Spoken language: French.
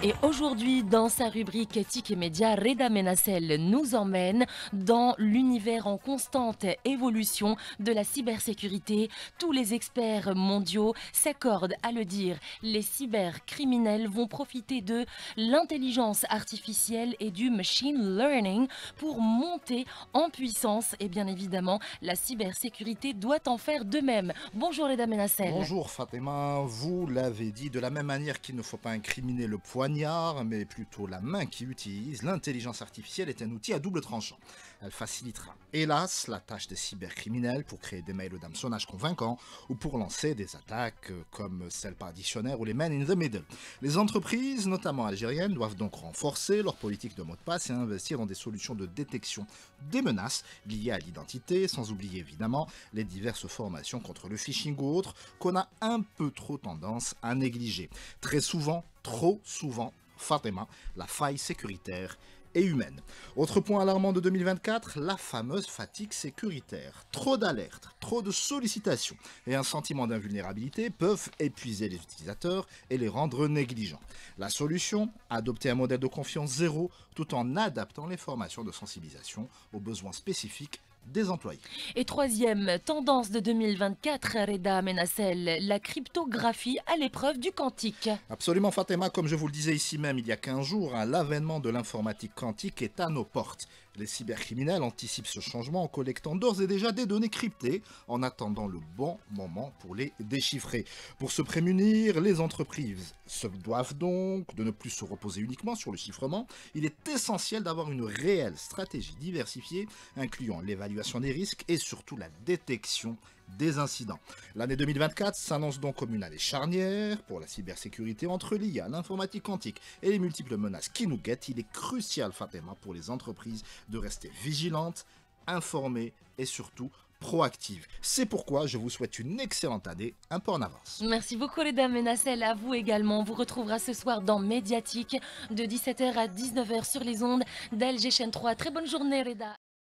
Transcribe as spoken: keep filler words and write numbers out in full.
Et aujourd'hui, dans sa rubrique Éthique et Médias, Reda Menassel nous emmène dans l'univers en constante évolution de la cybersécurité. Tous les experts mondiaux s'accordent à le dire. Les cybercriminels vont profiter de l'intelligence artificielle et du machine learning pour monter en puissance. Et bien évidemment, la cybersécurité doit en faire de même. Bonjour Reda Menassel. Bonjour Fatima, vous l'avez dit, de la même manière qu'il ne faut pas incriminer le poignard, mais plutôt la main qui l'utilise, l'intelligence artificielle est un outil à double tranchant. Elle facilitera, hélas, la tâche des cybercriminels pour créer des mails d'hameçonnage convaincants ou pour lancer des attaques comme celle par dictionnaire ou les men in the middle. Les entreprises, notamment algériennes, doivent donc renforcer leur politique de mot de passe et investir dans des solutions de détection des menaces liées à l'identité, sans oublier évidemment les diverses formations contre le phishing ou autres qu'on a un peu trop tendance à négliger. Très souvent, trop souvent, Fatima, la faille sécuritaire est humaine. Autre point alarmant de deux mille vingt-quatre, la fameuse fatigue sécuritaire. Trop d'alertes, trop de sollicitations et un sentiment d'invulnérabilité peuvent épuiser les utilisateurs et les rendre négligents. La solution, adopter un modèle de confiance zéro tout en adaptant les formations de sensibilisation aux besoins spécifiques des employés. Et troisième tendance de deux mille vingt-quatre, Reda Menassel, la cryptographie à l'épreuve du quantique. Absolument Fatima, comme je vous le disais ici même il y a quinze jours, hein, l'avènement de l'informatique quantique est à nos portes. Les cybercriminels anticipent ce changement en collectant d'ores et déjà des données cryptées en attendant le bon moment pour les déchiffrer. Pour se prémunir, les entreprises se doivent donc de ne plus se reposer uniquement sur le chiffrement. Il est essentiel d'avoir une réelle stratégie diversifiée incluant l'évaluation des risques et surtout la détection des incidents. L'année deux mille vingt-quatre s'annonce donc comme une année charnière pour la cybersécurité entre l'I A, l'informatique quantique et les multiples menaces qui nous guettent. Il est crucial, Fatima, pour les entreprises de rester vigilantes, informées et surtout proactives. C'est pourquoi je vous souhaite une excellente année, un peu en avance. Merci beaucoup Reda Menassel, à vous également. On vous retrouvera ce soir dans Médiatique de dix-sept heures à dix-neuf heures sur les ondes d'Alger Chaîne trois. Très bonne journée Reda.